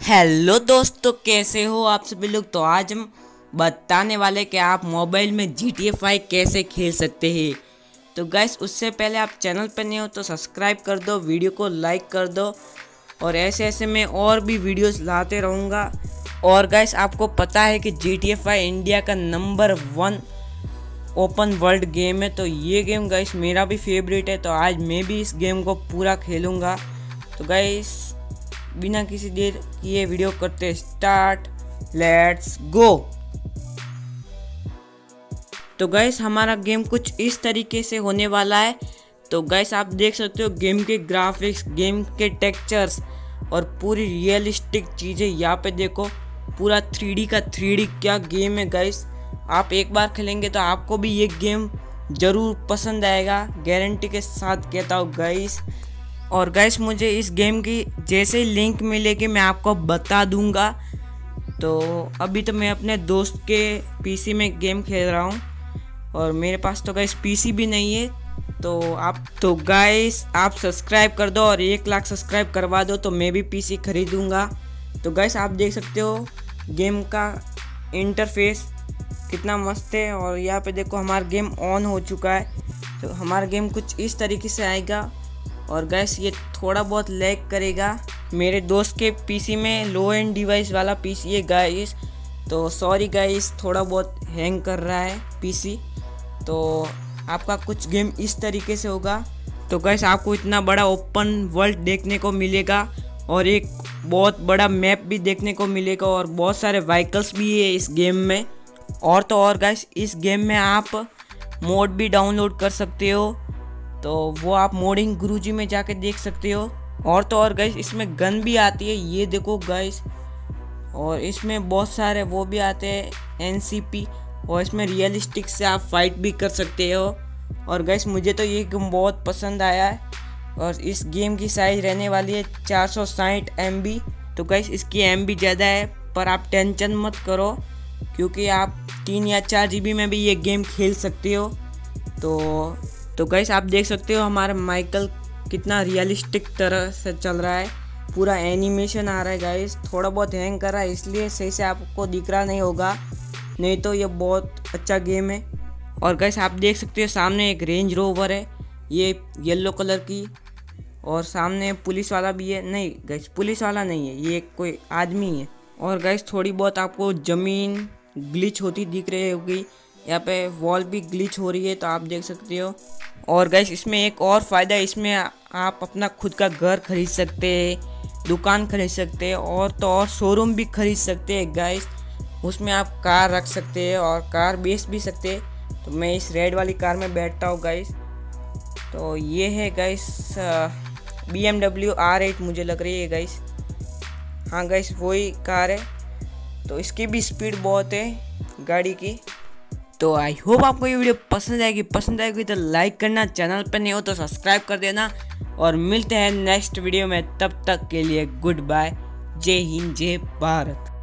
Hello दोस्तों, कैसे हो आप सभी लोग। तो आज हम बताने वाले कि आप मोबाइल में GTA 5 कैसे खेल सकते हैं। तो गाइस, उससे पहले आप चैनल पर नए हो तो सब्सक्राइब कर दो, वीडियो को लाइक कर दो और ऐसे ऐसे मैं और भी वीडियोस लाते रहूँगा। और गाइस, आपको पता है कि GTA 5 इंडिया का नंबर 1 ओपन वर्ल्ड गेम है। तो ये गेम गाइस मेरा भी फेवरेट है, तो आज मैं भी इस गेम को पूरा खेलूँगा। तो गाइस, बिना किसी देर किए वीडियो करते स्टार्ट, लेट्स गो। तो गाइस, हमारा गेम कुछ इस तरीके से होने वाला है। तो गाइस, आप देख सकते हो गेम के ग्राफिक्स, गेम के टेक्सचर्स और पूरी रियलिस्टिक चीज़ें यहाँ पे देखो। पूरा 3D का 3D क्या गेम है गाइस। आप एक बार खेलेंगे तो आपको भी ये गेम ज़रूर पसंद आएगा, गारंटी के साथ कहता हूँ गाइस। और गाइस, मुझे इस गेम की जैसे ही लिंक मिलेगी मैं आपको बता दूंगा। तो अभी तो मैं अपने दोस्त के पीसी में गेम खेल रहा हूँ और मेरे पास तो गाइस पीसी भी नहीं है। तो गाइस, आप सब्सक्राइब कर दो और 1 लाख सब्सक्राइब करवा दो तो मैं भी पीसी खरीदूँगा। तो गाइस, आप देख सकते हो गेम का इंटरफेस कितना मस्त है। और यहाँ पे देखो हमारा गेम ऑन हो चुका है। तो हमारा गेम कुछ इस तरीके से आएगा। और गैस, ये थोड़ा बहुत लैग करेगा। मेरे दोस्त के पीसी में लो एंड डिवाइस वाला पीसी है गाइस, तो सॉरी गाइस, थोड़ा बहुत हैंग कर रहा है पीसी। तो आपका कुछ गेम इस तरीके से होगा। तो गैस, आपको इतना बड़ा ओपन वर्ल्ड देखने को मिलेगा और एक बहुत बड़ा मैप भी देखने को मिलेगा और बहुत सारे व्हीकल्स भी है इस गेम में। और तो और गैस, इस गेम में आप मोड भी डाउनलोड कर सकते हो, तो वो आप मोडिंग गुरुजी में जाके देख सकते हो। और तो और गाइस, इसमें गन भी आती है, ये देखो गाइस। और इसमें बहुत सारे वो भी आते हैं NCP, और इसमें रियलिस्टिक से आप फाइट भी कर सकते हो। और गाइस, मुझे तो ये गेम बहुत पसंद आया है। और इस गेम की साइज़ रहने वाली है 460 MB। तो गाइस, इसकी MB ज़्यादा है, पर आप टेंशन मत करो क्योंकि आप 3 या 4 GB में भी ये गेम खेल सकते हो। तो गाइस, आप देख सकते हो हमारा माइकल कितना रियलिस्टिक तरह से चल रहा है, पूरा एनिमेशन आ रहा है गाइस। थोड़ा बहुत हैंग कर रहा है इसलिए सही से आपको दिख रहा नहीं होगा, नहीं तो ये बहुत अच्छा गेम है। और गाइस, आप देख सकते हो सामने एक रेंज रोवर है, ये येलो कलर की। और सामने पुलिस वाला भी है। नहीं गाइस, पुलिस वाला नहीं है, ये कोई आदमी है। और गाइस, थोड़ी बहुत आपको ज़मीन ग्लिच होती दिख रही होगी, यहाँ पे वॉल भी ग्लिच हो रही है, तो आप देख सकते हो। और गाइस, इसमें एक और फ़ायदा है, इसमें आप अपना खुद का घर खरीद सकते हैं, दुकान खरीद सकते हैं और तो और शोरूम भी खरीद सकते हैं गाइस। उसमें आप कार रख सकते हैं और कार बेच भी सकते हैं। तो मैं इस रेड वाली कार में बैठता हूँ गाइस। तो ये है गाइस BMW R8 मुझे लग रही है गाइस। हाँ गाइस, वही कार है। तो इसकी भी स्पीड बहुत है गाड़ी की। तो आई होप आपको ये वीडियो पसंद आएगी तो लाइक करना, चैनल पर नहीं हो तो सब्सक्राइब कर देना। और मिलते हैं नेक्स्ट वीडियो में, तब तक के लिए गुड बाय, जय हिंद, जय भारत।